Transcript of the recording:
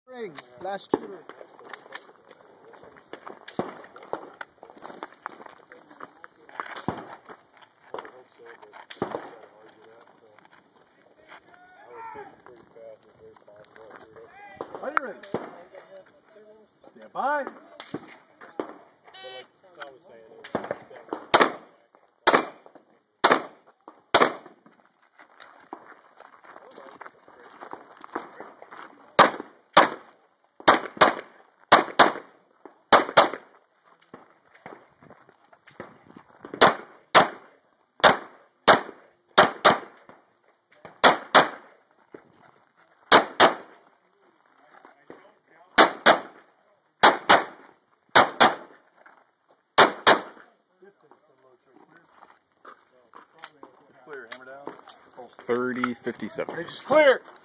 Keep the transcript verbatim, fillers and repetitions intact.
Last shooter. Are you ready? Stand by. Clear, hammer down. thirty fifty-seven. Bridge is clear.